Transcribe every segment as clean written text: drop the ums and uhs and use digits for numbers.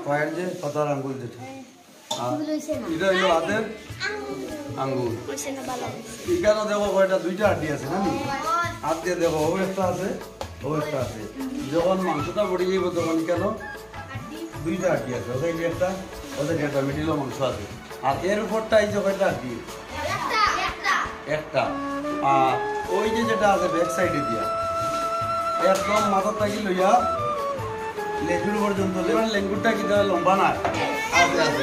পায়ের যে পাতার আঙ্গুল যেটা এটা হইলো হাতের আঙ্গুল। এখানে দেখো কয়টা দুইটা হাড্ডি আছে না হাত দিয়ে দেখো ও একটা আছে ও একটা আছে। যখন মাংসটা পড়ে যাইব তখন কেন দুইটা হাড্ডি আছে ওদের একটা ওদের একটা মিডিলও মাংস আছে। আর এর উপরটা এই যে কয়টা হাড্ডি একটা। আর ওই যে যেটা আছে ব্যাক সাইডে দিয়া একদম মাথার থাকি লইয়া লেজুর পর্যন্ত লেঙ্গুরটা কি লম্বা না আছে আছে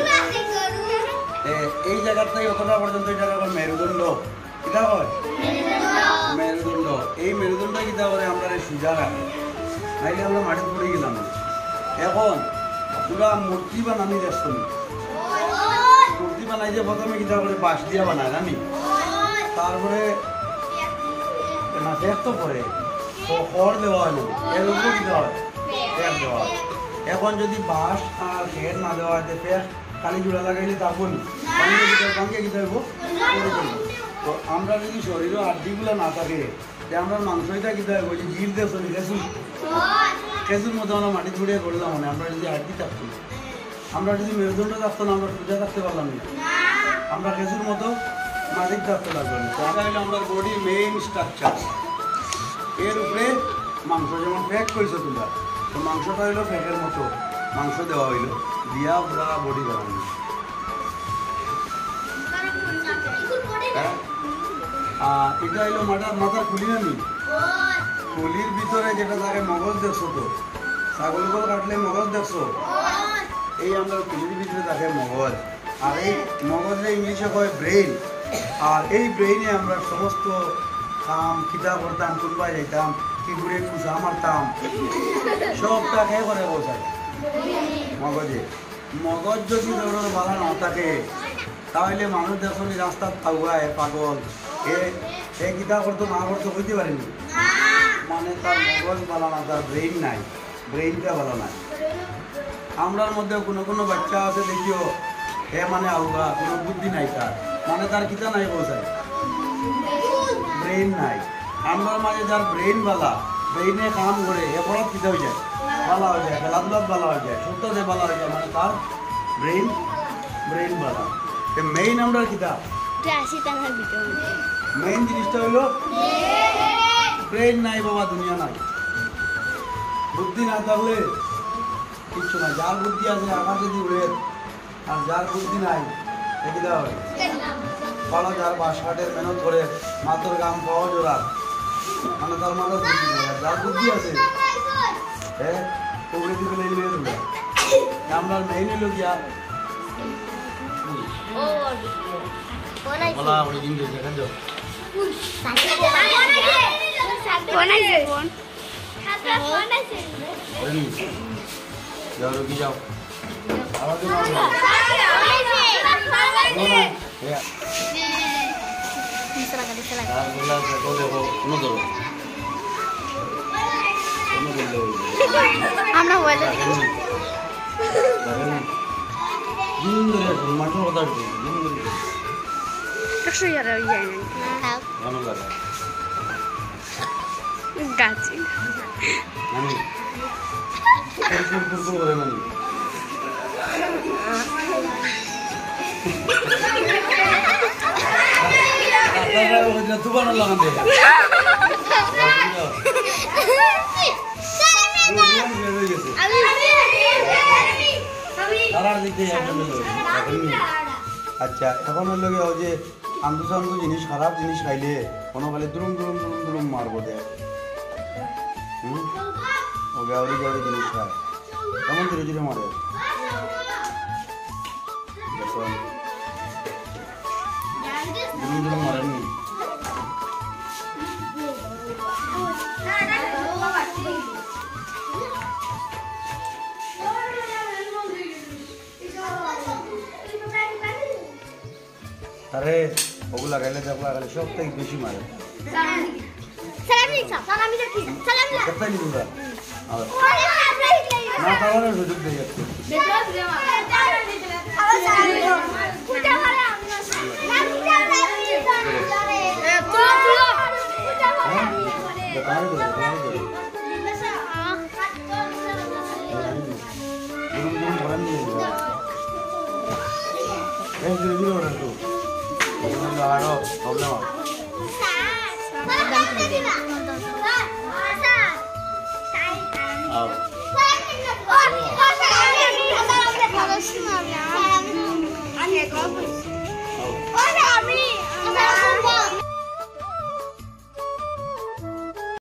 এই জায়গাটাই অতটা পর্যন্ত এই জায়গা মেরুদণ্ড কিটা হয় মেরুদণ্ড। এই মেরুদণ্ড কিটা করে আমরা সুজা রাখি নাইলে আমরা মাটি পড়ে গেলাম। এখন পুরা মূর্তি বানানি দেখছো মূর্তি বানাই যে প্রথমে কিটা করে বাঁশ দিয়া বানায় জানি তারপরে না শেষ তো পরে তো খড় দেওয়া হয় না এর উপরে কিটা হয় ফের দেওয়া হয়। এখন যদি বাঁশ আর ফের না দেওয়া হয় ফের কালি জোড়া লাগাইলে তা বলি সঙ্গে কি থাকবো। তো আমরা যদি শরীরে হাড্ডিগুলো না থাকে আমরা মাংসটা কি থাকবো যে জিল দিয়ে চলি খেজুর মতো আমরা মাটি ছড়িয়ে করলাম মানে আমরা যদি হাড্ডি থাকতো আমরা যদি মেরুদণ্ড থাকতো না আমরা সোজা থাকতে পারলাম না আমরা খেজুর মতো মাটির থাকতে লাগলো না। এটা হলো আমরা বডির মেইন স্ট্রাকচার। এর উপরে মাংস যেমন ফ্যাক করেছে তোমরা তো মাংসটা হইলো ফ্যাকের মতো মাংস দেওয়া হইলো দিয়া পুরা বডি বানানো। আর এটা হইলো মাথার খুলি না নি খুলির ভিতরে যেটা থাকে মগজ দেখছো তো ছাগল কাটলে মগজ দেখছো এই আমরা খুলির ভিতরে থাকে মগজ। আর এই মগজে ইংলিশে কয় ব্রেইন। আর এই ব্রেইনে আমরা সমস্ত কাম খিতা করতাম কোনবাই যাইতাম কি ঘুরে খুশা মারতাম সবটা খেয়ে করে বসাই মগজে। মগজ যদি ধরো ভালো না থাকে তাহলে মানুষ দেখুন রাস্তার থাকুয়ায় পাগল এ কিতা করতো না করতো বুঝতে পারিনি মানে তার মগজ ভালো না তার ব্রেইন নাই ব্রেইনটা ভালো নাই। আমরার মধ্যে কোনো কোনো বাচ্চা আছে দেখিও হে মানে আলগা কোনো বুদ্ধি নাই তার মানে তার কিতা নাই বসাই ব্রেইন নাই। আমরার মাঝে যার ব্রেইন বালা ব্রেইনে কাম করে এ পড়া কিতা হয়ে যায় ভালো হয়ে যায় খেলাধুলাত ভালো হয়ে যায় সুস্থতে ভালো হয়ে যায় মানে তার ব্রেইন ভালো। মেইন আমরা কিতা মেইন জিনিসটা হইলো ব্রেইন নাই বাবা দুনিয়া নাই। বুদ্ধি না থাকলে কিচ্ছু নাই। যার বুদ্ধি আছে আকাশে দিয়ে উড়ে আর যার বুদ্ধি নাই কিতা হয় ভালো যার বাঁশ কাঠের মেহনত করে মাথার গাম পাওয়া জোড়া মানে তার মাথার বুদ্ধি নেই। আর যার বুদ্ধি আছে হ্যাঁ উড়ে দিকে লেগে দেবে। আমরা মেইন হইল গিয়া বলা ওই দিন দেখেন যাও যাও রুকি যাও আমরা মাঠের কথা একশো ইয়ার যায় ভালো লাগে গাছি করে মানে তুফান লাগান দে আচ্ছা এখন হইল ও যে আন্দু সান্দু জিনিস খারাপ জিনিস খাইলে কোনো খালি দুরুম দুরুম দুরুম দুরুম মারবো দেয় ও গাউরি গাউরি জিনিস খায় কেমন ধীরে ধীরে মারে দুরুম দুরুম মারেননি আরে ওগুলো লাগাইলে দেখো লাগাইলে সব থেকে বেশি মারে না খাওয়ার সুযোগ দিয়ে যাচ্ছে করেননি বেশ ধীরে ধীরে ওঠেন তো আরো প্রবলেম হবে Halo,